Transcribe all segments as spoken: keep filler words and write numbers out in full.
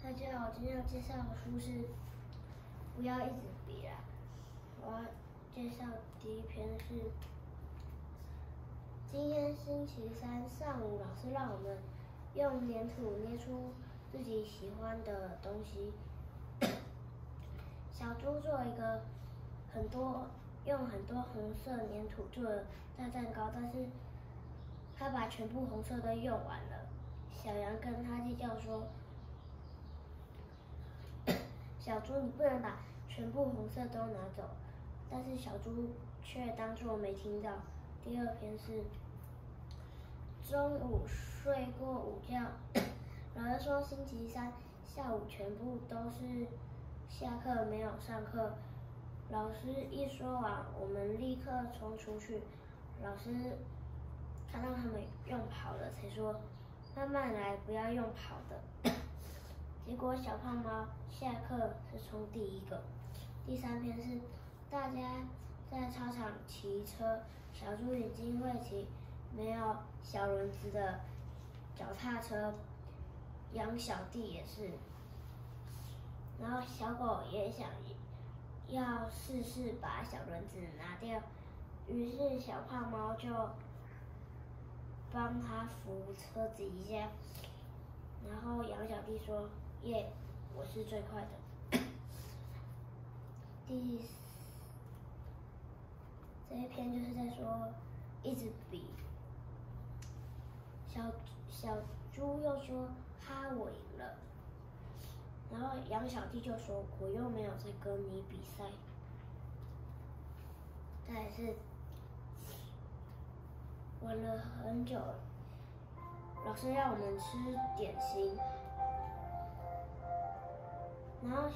大家好，今天要介绍的书是《不要一直比啦》。我要介绍第一篇是今天星期三上午，老师让我们用粘土捏出自己喜欢的东西。小猪做一个很多用很多红色粘土做的大蛋糕，但是他把全部红色都用完了。小羊跟他计较说：“小猪，你不能把全部红色都拿走。”但是小猪却当作没听到。第二篇是中午睡过午觉，老师说星期三下午全部都是下课没有上课。老师一说完，我们立刻冲出去。老师看到他们用跑的，才说慢慢来，不要用跑的。结果小胖猫下课是冲第一个。第三篇是大家在操场骑车，小猪已经会骑没有小轮子的脚踏车，羊小弟也是，然后小狗也想要试试把小轮子拿掉，于是小胖猫就帮他扶车子一下，然后羊小弟说：“耶，我是最快的。”第这一篇就是在说一直比，小小猪又说：“哈，我赢了。”然后羊小弟就说：“我又没有在跟你比赛。”再来是玩了很久，老师让我们吃点心，然后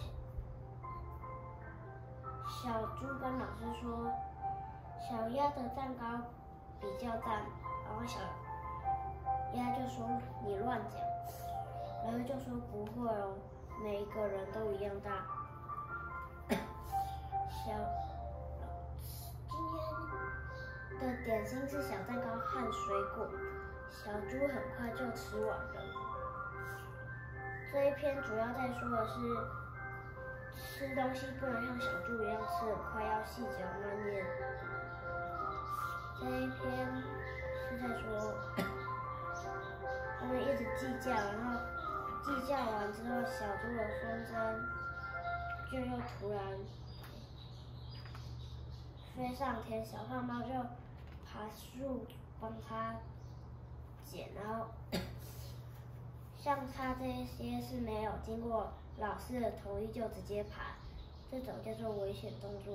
小猪跟老师说：“小鸭的蛋糕比较赞。”然后小鸭就说：“你乱讲。”然后就说：“不会哦，每一个人都一样大。”小今天的点心是小蛋糕和水果，小猪很快就吃完了。这一篇主要在说的是，吃东西不能像小猪一样吃很快，要细嚼慢咽。这一篇是在说他们一直计较，然后计较完之后，小猪的风筝就又突然飞上天，小胖猫就爬树帮他捡，然后像他这些是没有经过老师的同意就直接爬，这种叫做危险动作。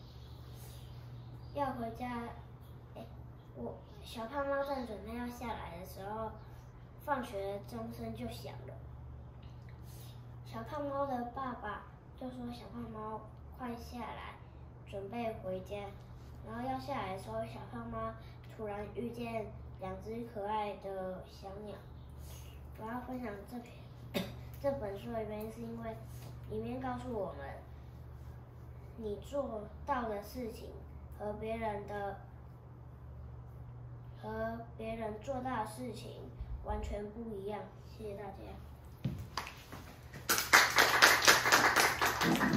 要回家，哎，我小胖猫正准备要下来的时候，放学钟声就响了。小胖猫的爸爸就说：“小胖猫，快下来，准备回家。”然后要下来的时候，小胖猫突然遇见两只可爱的小鸟。我要分享这篇这本书的原因，是因为里面告诉我们，你做到的事情和别人的和别人做到的事情完全不一样。谢谢大家。